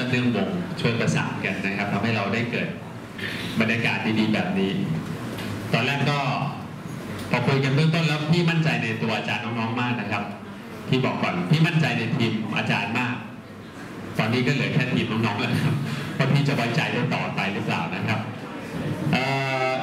เรื่องวงช่วยประสานกันนะครับทำให้เราได้เกิดบรรยากาศดีๆแบบนี้ตอนแรกก็พอคุยกันเบื้องต้นแล้วพี่มั่นใจในตัวอาจารย์น้องๆมากนะครับพี่บอกก่อนพี่มั่นใจในทีมอาจารย์มากตอนนี้ก็เหลือแค่ทีมน้องๆแล้วครับว่าพี่จะไว้ใจได้ต่อไปหรือเปล่านะครับ